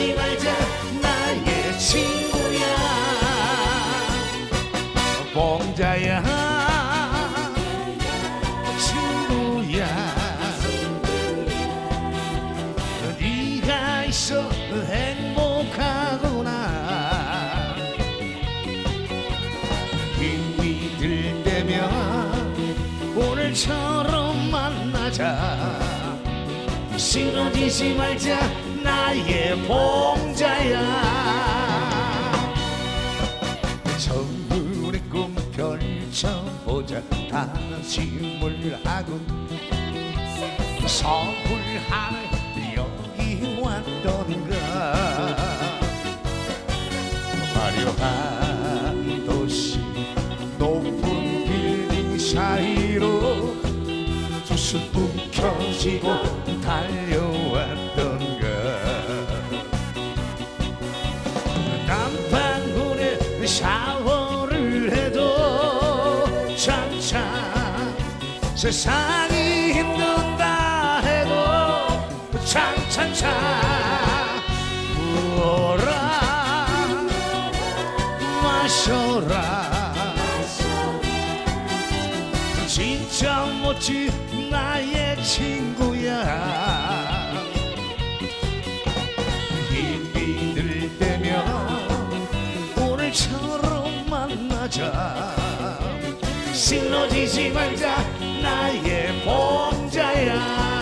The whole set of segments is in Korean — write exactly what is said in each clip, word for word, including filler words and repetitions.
쓰러지지 말자 나의 친구야 봉자야 친구야 네가 있어 행복하구나 힘이 들 때면 오늘처럼 만나자 쓰러지지 말자 나의 봉자야 저물의 꿈 펼쳐보자 다짐을 하고 서울하늘 여기 왔던가 화려한 도시 높은 빌딩 사이로 두 손 움켜쥐고 달려왔던가 난방울에 샤워를 해도 찬찬 세상이 힘든다 해도 찬찬찬 부어라 마셔라 진짜 멋진 나의 친구야 힘이 들 때면 오늘처럼 만나자 쓰러지지 말자 나의 봉자야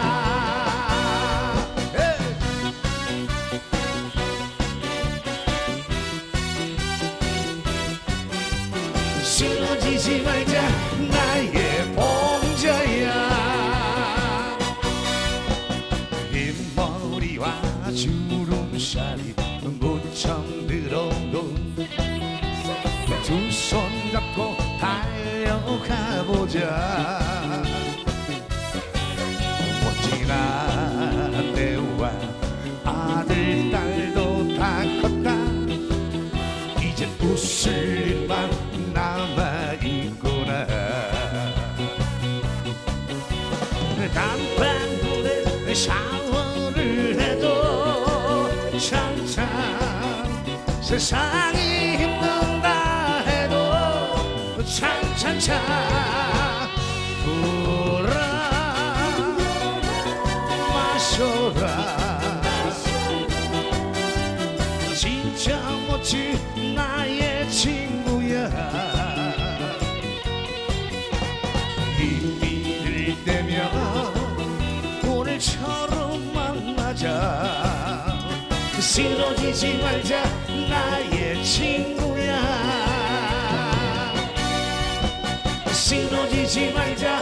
쓰러지지 말자 나의 봉자야 흰머리와 주름살이 무척 늘어도 두 손 잡고 달려가보자 멋진 아내와 아들 딸도 다 컸다 이제 웃을 일만 남아있구나 단방울에 샤워를 해도 찬찬 세상이 힘든다 해도 찬찬찬 불어 마셔라 진짜 멋진 나의 친구야 힘이 들 때면 오늘처럼 만나자 쓰러지지 말자 나의 친구야 쓰러지지 말자